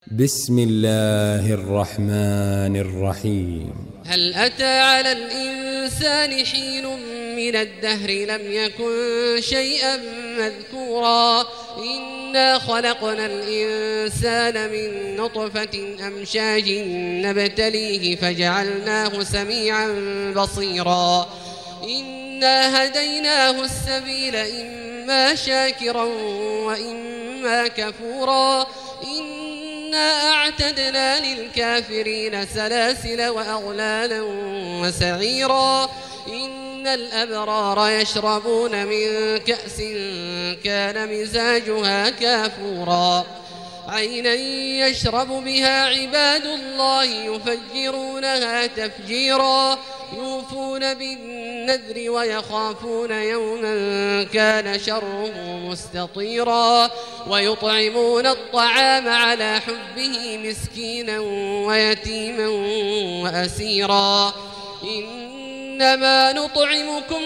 بسم الله الرحمن الرحيم. هل أتى على الإنسان حين من الدهر لم يكن شيئا مذكورا إنا خلقنا الإنسان من نطفة أمشاج نبتليه فجعلناه سميعا بصيرا إنا هديناه السبيل إما شاكرا وإما كفورا إنا أعتدنا للكافرين سلاسل وأغلالا وسعيرا إن الأبرار يشربون من كأس كان مزاجها كافورا عينا يشرب بها عباد الله يفجرونها تفجيرا يوفون بالنذر ويخافون يوما كان شره مستطيرا ويطعمون الطعام على حبه مسكينا ويتيما وأسيرا إنما نطعمكم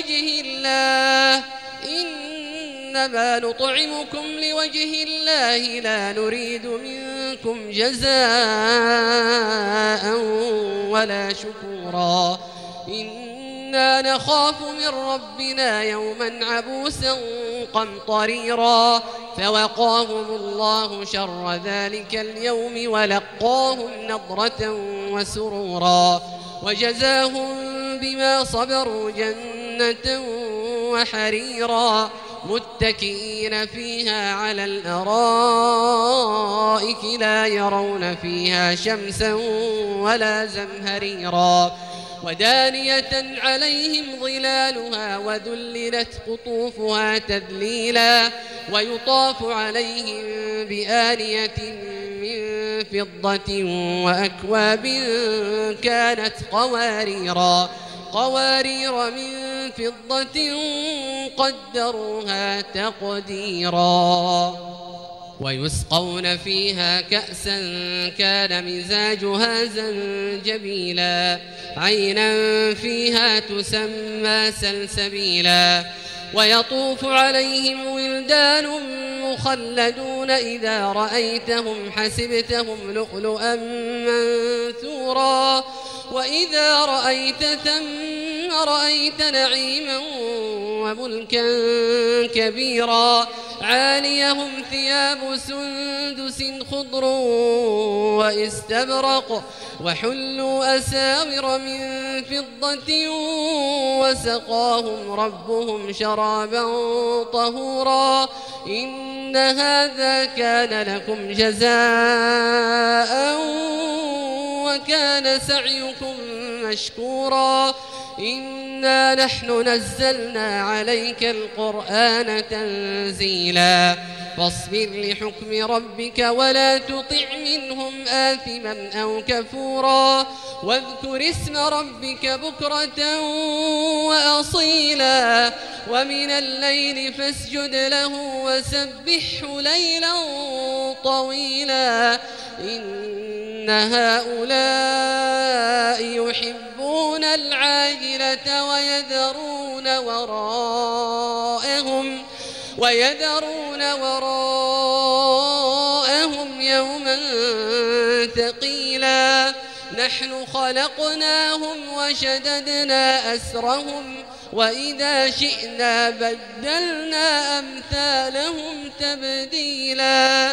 لوجه الله لا نريد منكم جزاء ولا شكورا إنا نخاف من ربنا يوما عبوسا قمطريرا فوقاهم الله شر ذلك اليوم ولقاهم نضرة وسرورا وجزاهم بما صبروا جنة وحريرا متكئين فيها على الأرائك لا يرون فيها شمسا ولا زمهريرا ودانية عليهم ظلالها وذللت قطوفها تذليلا ويطاف عليهم بآنية من فضة وأكواب كانت قوارير من فضة قدروها تقديرا ويسقون فيها كأسا كان مزاجها زنجبيلا عينا فيها تسمى سلسبيلا ويطوف عليهم ولدان مخلدون إذا رأيتهم حسبتهم لؤلؤا منثورا وإذا رأيت ثم رأيت نعيما وملكا كبيرا عاليهم ثياب سندس خضر واستبرق وحلوا أساور من فضة وسقاهم ربهم شرابا طهورا إن هذا كان لكم جزاء وكان سعيكم مشكورا إنا نحن نزلنا عليك القرآن تنزيلا فاصبر لحكم ربك ولا تطع منهم آثما أو كفورا واذكر اسم ربك بكرة وأصيلا ومن الليل فاسجد له وسبحه ليلا طويلا إن هؤلاء يحبون العاجلة ويذرون وراءهم يوما ثقيلا نحن خلقناهم وشددنا أسرهم وإذا شئنا بدلنا أمثالهم تبديلا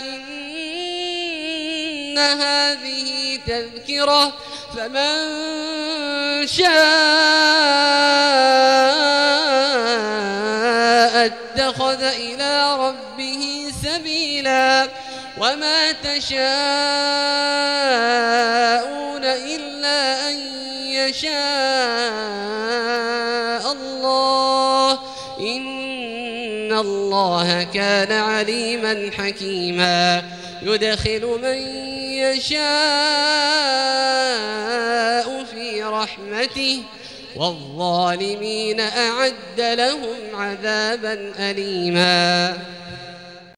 إن هذه تذكرة فمن شاء اتخذ إلى ربه سبيلا وما تشاءون إلا أن يشاء الله إن الله كان عليما حكيما يدخل من يشاء في رحمته والظالمين أعد لهم عذابا أليما.